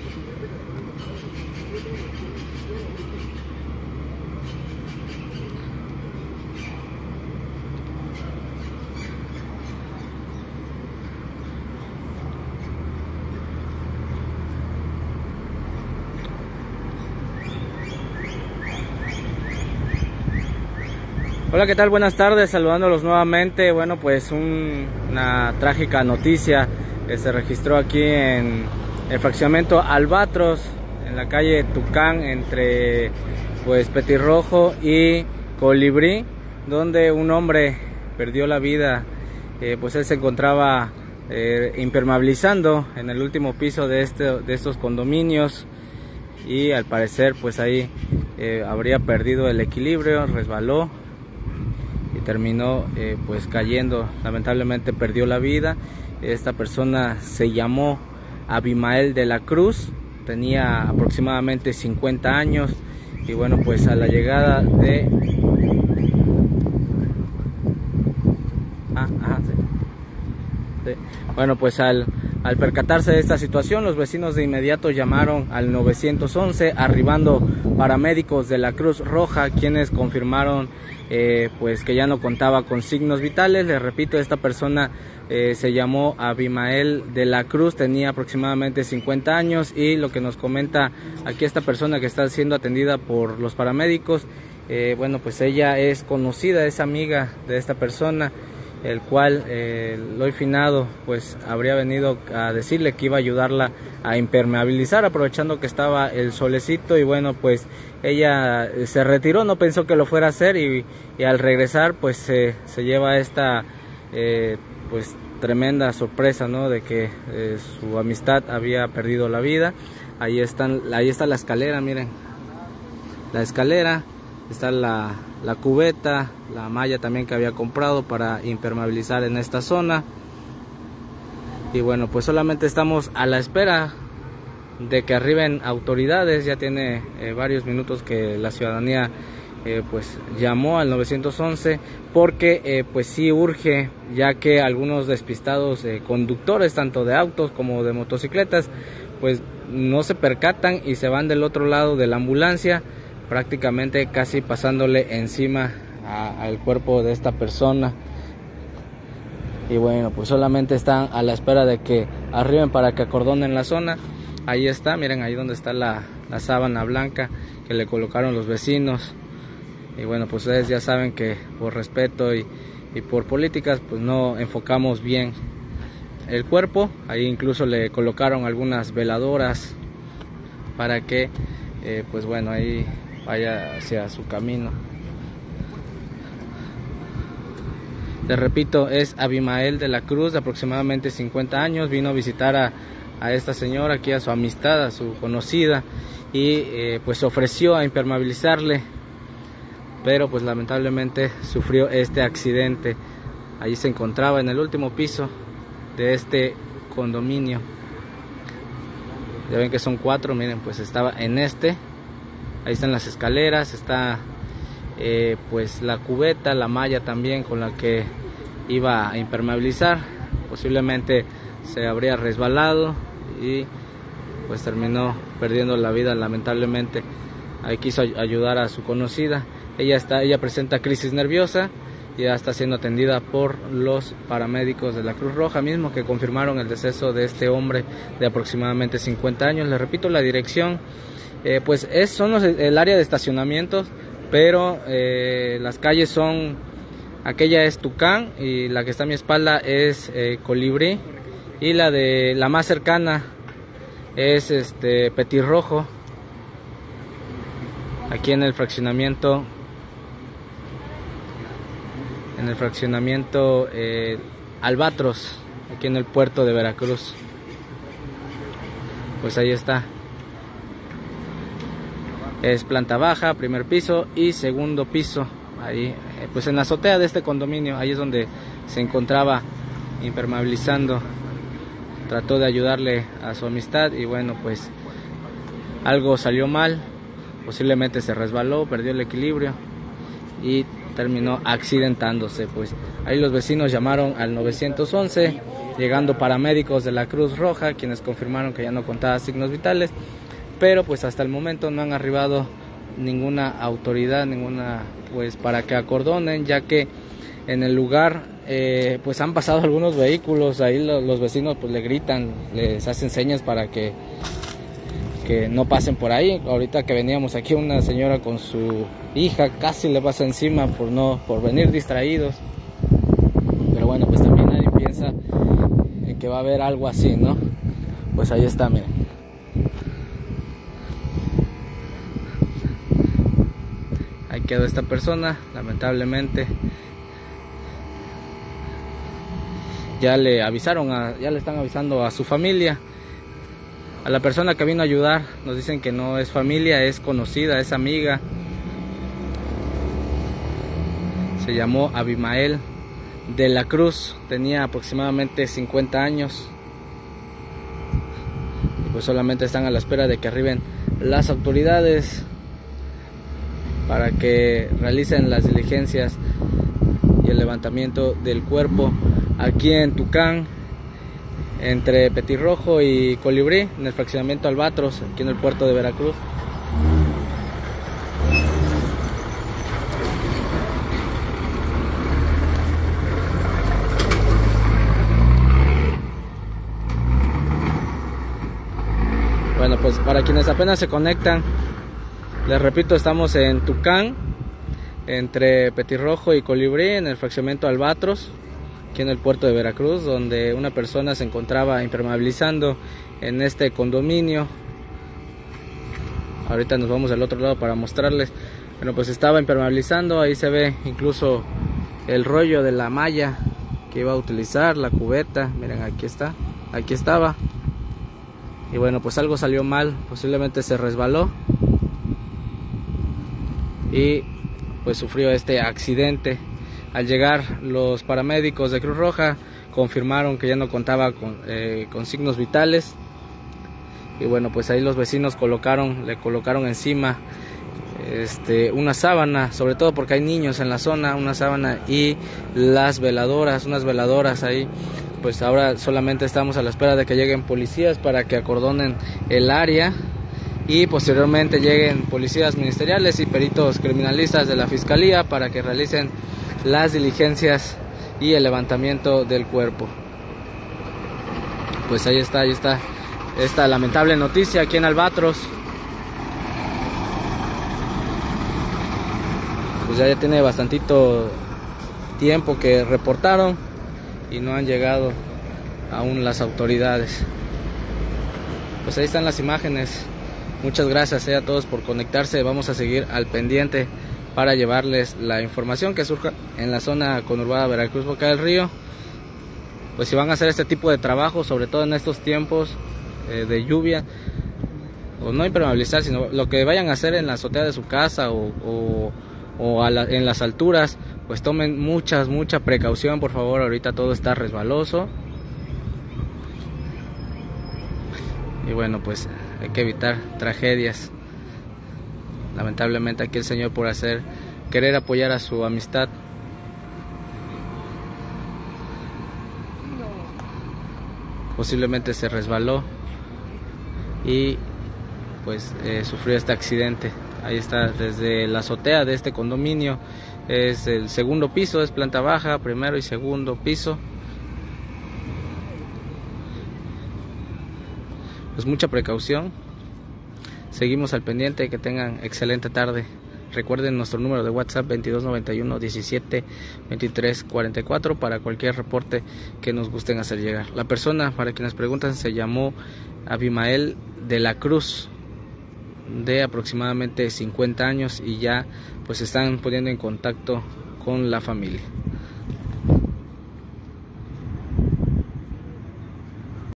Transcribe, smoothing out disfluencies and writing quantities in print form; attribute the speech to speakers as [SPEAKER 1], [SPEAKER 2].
[SPEAKER 1] Hola, ¿qué tal? Buenas tardes, saludándolos nuevamente. Bueno, pues una trágica noticia que se registró aquí en el fraccionamiento Albatros, en la calle Tucán, entre pues Petirrojo y Colibrí, donde un hombre perdió la vida. Pues él se encontraba impermeabilizando en el último piso de estos condominios, y al parecer pues ahí habría perdido el equilibrio, resbaló y terminó pues cayendo. Lamentablemente perdió la vida. Esta persona se llamó Abimael de la Cruz, tenía aproximadamente 50 años, y bueno, pues a la llegada de bueno, pues al percatarse de esta situación, los vecinos de inmediato llamaron al 911, arribando paramédicos de la Cruz Roja, quienes confirmaron pues que ya no contaba con signos vitales. Les repito, esta persona se llamó Abimael de la Cruz, tenía aproximadamente 50 años, y lo que nos comenta aquí esta persona que está siendo atendida por los paramédicos, bueno, pues ella es conocida, es amiga de esta persona, el cual el hoy finado pues habría venido a decirle que iba a ayudarla a impermeabilizar, aprovechando que estaba el solecito. Y bueno, pues ella se retiró, no pensó que lo fuera a hacer, y al regresar pues se lleva esta pues tremenda sorpresa, ¿no?, de que su amistad había perdido la vida. Ahí está la escalera, miren, la escalera, está la cubeta, la malla también que había comprado para impermeabilizar en esta zona. Y bueno, pues solamente estamos a la espera de que arriben autoridades. Ya tiene varios minutos que la ciudadanía pues llamó al 911, porque pues sí urge, ya que algunos despistados conductores, tanto de autos como de motocicletas, pues no se percatan y se van del otro lado de la ambulancia, prácticamente casi pasándole encima al cuerpo de esta persona. Y bueno, pues solamente están a la espera de que arriben para que acordonen la zona. Ahí está, miren, ahí donde está la sábana blanca que le colocaron los vecinos. Y bueno, pues ustedes ya saben que por respeto y por políticas pues no enfocamos bien el cuerpo. Ahí incluso le colocaron algunas veladoras para que pues bueno, ahí vaya hacia su camino. Les repito, es Abimael de la Cruz, de aproximadamente 50 años. Vino a visitar a esta señora, aquí a su amistad, a su conocida, y pues ofreció a impermeabilizarle, pero pues lamentablemente sufrió este accidente. Allí se encontraba en el último piso de este condominio. Ya ven que son 4, miren, pues estaba en este. Ahí están las escaleras, está pues la cubeta, la malla también con la que iba a impermeabilizar. Posiblemente se habría resbalado y pues terminó perdiendo la vida, lamentablemente. Ahí quiso ayudar a su conocida. Ella presenta crisis nerviosa y ya está siendo atendida por los paramédicos de la Cruz Roja mismo, que confirmaron el deceso de este hombre de aproximadamente 50 años. Les repito, la dirección pues son el área de estacionamientos, pero las calles son, aquella es Tucán y la que está a mi espalda es Colibrí, y la más cercana es Petirrojo, aquí en el fraccionamiento Albatros, aquí en el puerto de Veracruz. Pues ahí está. Es planta baja, primer piso y segundo piso. Ahí, pues en la azotea de este condominio, ahí es donde se encontraba impermeabilizando. Trató de ayudarle a su amistad y bueno, pues algo salió mal. Posiblemente se resbaló, perdió el equilibrio y terminó accidentándose. Pues ahí los vecinos llamaron al 911 llegando paramédicos de la Cruz Roja, quienes confirmaron que ya no contaba signos vitales, pero pues hasta el momento no han arribado ninguna autoridad, pues para que acordonen, ya que en el lugar pues han pasado algunos vehículos, ahí los vecinos pues le gritan, les hacen señas para que no pasen por ahí. Ahorita que veníamos aquí, una señora con su hija casi le pasa encima por venir distraídos, pero bueno, pues también nadie piensa en que va a haber algo así, ¿no? Pues ahí está, miren. Ahí quedó esta persona, lamentablemente. Ya le están avisando a su familia. A la persona que vino a ayudar nos dicen que no es familia, es conocida, es amiga. Se llamó Abimael de la Cruz, tenía aproximadamente 50 años. Y pues solamente están a la espera de que arriben las autoridades para que realicen las diligencias y el levantamiento del cuerpo aquí en Tucán, entre Petirrojo y Colibrí, en el fraccionamiento Albatros, aquí en el puerto de Veracruz. Bueno, pues para quienes apenas se conectan, les repito, estamos en Tucán, entre Petirrojo y Colibrí, en el fraccionamiento Albatros, aquí en el puerto de Veracruz, donde una persona se encontraba impermeabilizando en este condominio. Ahorita nos vamos al otro lado para mostrarles. Bueno, pues estaba impermeabilizando, ahí se ve incluso el rollo de la malla que iba a utilizar, la cubeta, miren, aquí estaba. Y bueno, pues algo salió mal, posiblemente se resbaló y pues sufrió este accidente. Al llegar los paramédicos de Cruz Roja confirmaron que ya no contaba con signos vitales. Y bueno, pues ahí los vecinos le colocaron encima una sábana, sobre todo porque hay niños en la zona, una sábana y unas veladoras ahí. Pues ahora solamente estamos a la espera de que lleguen policías para que acordonen el área y posteriormente lleguen policías ministeriales y peritos criminalistas de la fiscalía para que realicen las diligencias y el levantamiento del cuerpo. Pues ahí está esta lamentable noticia aquí en Albatros. Pues ya tiene bastantito tiempo que reportaron y no han llegado aún las autoridades. Pues ahí están las imágenes. Muchas gracias a todos por conectarse. Vamos a seguir al pendiente para llevarles la información que surja en la zona conurbada Veracruz Boca del Río. Pues si van a hacer este tipo de trabajo, sobre todo en estos tiempos de lluvia, o no impermeabilizar, sino lo que vayan a hacer en la azotea de su casa o en las alturas, pues tomen mucha precaución, por favor. Ahorita todo está resbaloso y bueno, pues hay que evitar tragedias. Lamentablemente aquí el señor, por querer apoyar a su amistad, posiblemente se resbaló y pues sufrió este accidente. Ahí está, desde la azotea de este condominio, es el segundo piso, es planta baja, primero y segundo piso. Pues mucha precaución. Seguimos al pendiente, que tengan excelente tarde. Recuerden nuestro número de WhatsApp 2291 17 23 44 para cualquier reporte que nos gusten hacer llegar. La persona, para quienes preguntan, se llamó Abimael de la Cruz, de aproximadamente 50 años, y ya pues están poniendo en contacto con la familia.